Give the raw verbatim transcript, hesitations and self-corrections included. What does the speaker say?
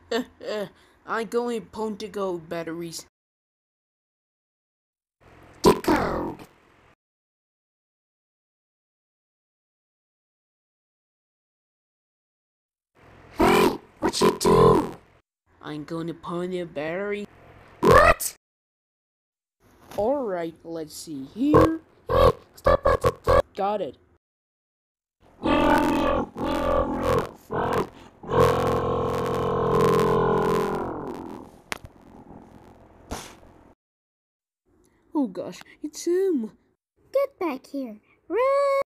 Uh, uh, I'm going to decode batteries. Decode. Hey, what you do? I'm going to put in a battery. What? Alright, let's see here. Hey, stop at the top. Got it. Oh gosh, it's him. Get back here. Run!